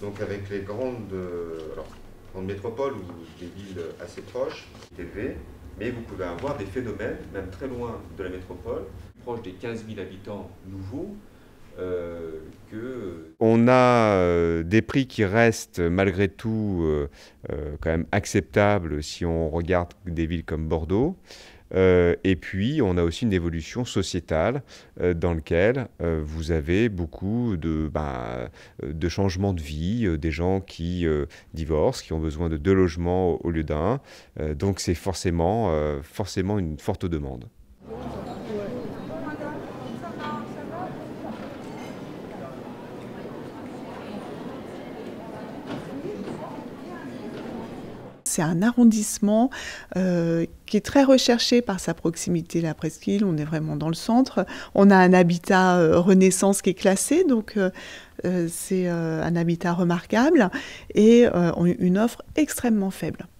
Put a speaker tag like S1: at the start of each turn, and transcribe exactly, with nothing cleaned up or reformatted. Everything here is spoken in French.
S1: Donc avec les grandes, euh, alors, grandes métropoles ou des villes assez proches, élevées, mais vous pouvez avoir des phénomènes, même très loin de la métropole, proche des quinze mille habitants nouveaux, euh, que... On a euh, des prix qui restent malgré tout euh, euh, quand même acceptables si on regarde des villes comme Bordeaux. Euh, et puis, on a aussi une évolution sociétale euh, dans laquelle euh, vous avez beaucoup de, ben, de changements de vie, euh, des gens qui euh, divorcent, qui ont besoin de deux logements au, au lieu d'un. Euh, donc, c'est forcément, euh, forcément une forte demande.
S2: C'est un arrondissement euh, qui est très recherché par sa proximité, la presqu'île. On est vraiment dans le centre. On a un habitat euh, Renaissance qui est classé, donc euh, euh, c'est euh, un habitat remarquable et euh, une offre extrêmement faible.